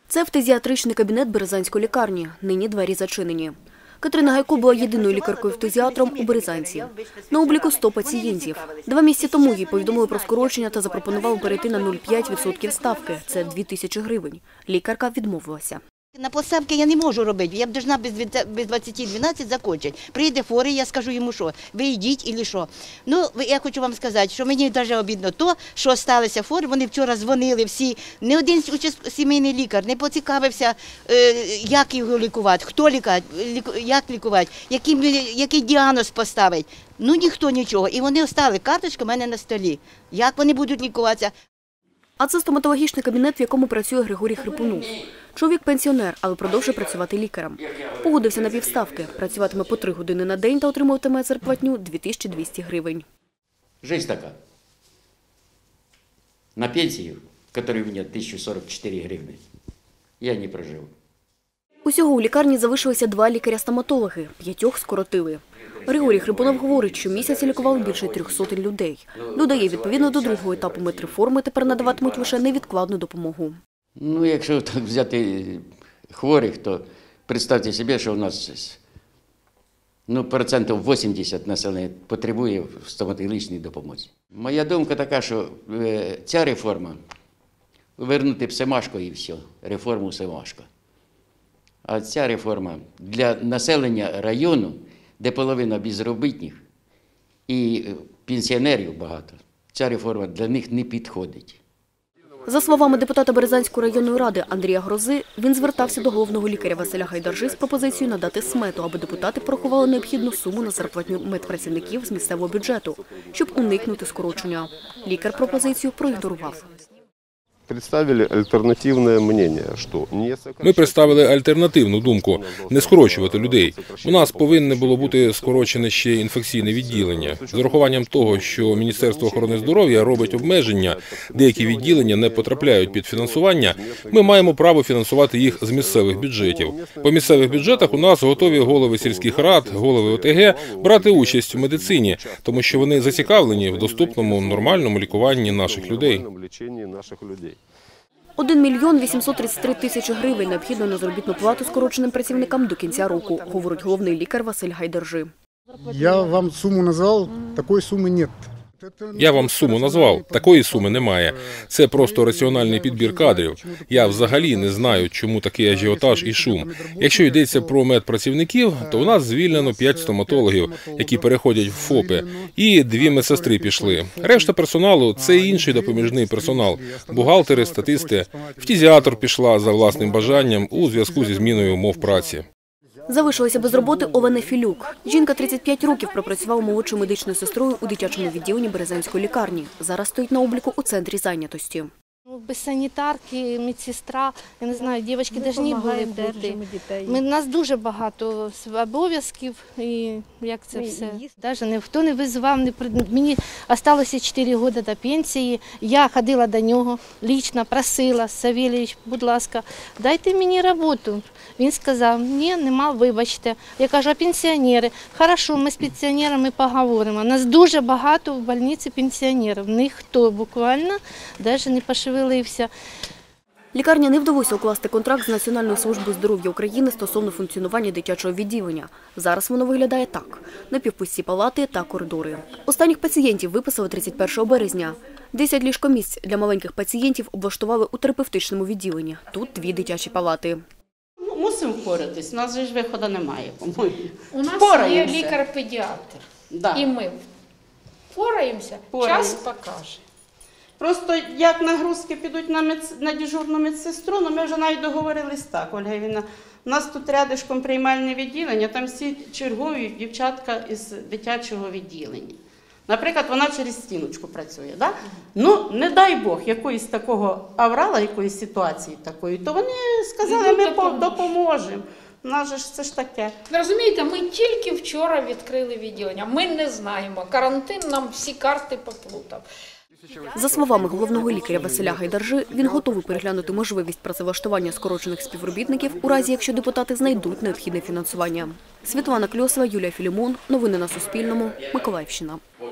Це фтизіатричний кабінет Березанської лікарні. Нині двері зачинені. Катерина Гайко була єдиною лікаркою-фтизіатром у Березанці. На обліку 100 пацієнтів. 2 місяці тому їй повідомили про скорочення та запропонували перейти на 0,5% ставки. Це 2000 гривень. Лікарка відмовилася. На поставки я не можу робити, я б должна без 20:12 закінчити. Прийде форий, я скажу йому, що ви йдіть або що. Ну, я хочу вам сказати, що мені навіть обідно то, що сталося фори, вони вчора дзвонили всі, не один сімейний лікар не поцікавився, як його лікувати, хто лікувати, як лікувати, який діагноз поставить. Ну, ніхто нічого. І вони остали, карточка в мене на столі. Як вони будуть лікуватися? А це стоматологічний кабінет, в якому працює Григорій Хрипунов. Чоловік пенсіонер, але продовжує працювати лікарем. Погодився на півставки. Працюватиме по 3 години на день та отримуватиме зарплатню 2200 гривень. Жизнь така. На пенсію, яка у мене 1044 гривні, я не прожив. Усього у лікарні залишилися 2 лікаря-стоматологи, 5 скоротили. Григорій Хрипунов говорить, що місяці лікував більше 300 людей. Додає, відповідно до другого етапу медреформи тепер надаватимуть лише невідкладну допомогу. Ну, якщо так взяти хворих, то представте собі, що у нас процентів 80 населення потребує стоматологічної допомоги. Моя думка така, що ця реформа – вернути б Семашко і все, реформу Семашко. А ця реформа для населення району, де половина безробітних і пенсіонерів багато, ця реформа для них не підходить. За словами депутата Березанської районної ради Андрія Грози, він звертався до головного лікаря Василя Гайдаржи з пропозицією надати смету, аби депутати порахували необхідну суму на зарплатню медпрацівників з місцевого бюджету, щоб уникнути скорочення. Лікар пропозицію проігнорував. Ми представили альтернативну думку – не скорочувати людей. У нас повинне було бути скорочене ще інфекційне відділення. З урахуванням того, що Міністерство охорони здоров'я робить обмеження, деякі відділення не потрапляють під фінансування, ми маємо право фінансувати їх з місцевих бюджетів. По місцевих бюджетах у нас готові голови сільських рад, голови ОТГ брати участь у медицині, тому що вони зацікавлені в доступному, нормальному лікуванні наших людей. 1 мільйон 833 тисячі гривень необхідно на заробітну плату скороченим працівникам до кінця року, говорить головний лікар Василь Гайдаржи. Я вам суму назвав, такої суми немає. Я вам суму назвав, такої суми немає. Це просто раціональний підбір кадрів. Я взагалі не знаю, чому такий ажіотаж і шум. Якщо йдеться про медпрацівників, то у нас звільнено 5 стоматологів, які переходять в ФОПи, і 2 медсестри пішли. Решта персоналу – це інший допоміжний персонал, бухгалтери, статисти. Фтизіатр пішла за власним бажанням у зв'язку зі зміною умов праці. Залишилася без роботи Олена Філюк. Жінка 35 років пропрацювала молодшою медичною сестрою у дитячому відділенні Березанської лікарні. Зараз стоїть на обліку у центрі зайнятості. Без санітарки, медсестра, я не знаю, дівчатки повинні були бути. У нас дуже багато обов'язків, і як це все. Навіть ніхто не визивав, мені залишилося 4 роки до пенсії, я ходила до нього, лично просила: Савельович, будь ласка, дайте мені роботу. Він сказав: ні, нема, вибачте. Я кажу: а пенсіонери? Хорошо, ми з пенсіонерами поговоримо. Нас дуже багато в лікарні пенсіонерів, ніхто буквально навіть не пошевелився. Лікарня не вдалося укласти контракт з Національною службою здоров'я України стосовно функціонування дитячого відділення. Зараз воно виглядає так – напівпусті палати та коридори. Останніх пацієнтів виписали 31 березня. 10 ліжкомісць для маленьких пацієнтів облаштували у терапевтичному відділенні. Тут 2 дитячі палати. Мусимо впоратись, у нас же ж виходу немає, по-моєму. У нас є лікар-педіатр, і ми впораємося, час покаже. Просто як нагрузки підуть на дежурну медсестру, ми вже навіть договорились так, Ольга Іванівна. У нас тут рядишком приймальне відділення, там всі чергові дівчатка із дитячого відділення. Наприклад, вона через стіночку працює. Да? Ну, не дай Бог, якоїсь такого аврала, якоїсь ситуації такої, то вони сказали: ми допоможемо. У нас же ж це ж таке. Розумієте, ми тільки вчора відкрили відділення, ми не знаємо, карантин нам всі карти поплутав. За словами головного лікаря Василя Гайдаржи, він готовий переглянути можливість працевлаштування скорочених співробітників у разі, якщо депутати знайдуть необхідне фінансування. Світлана Кльосова, Юлія Філімон. Новини на Суспільному. Миколаївщина.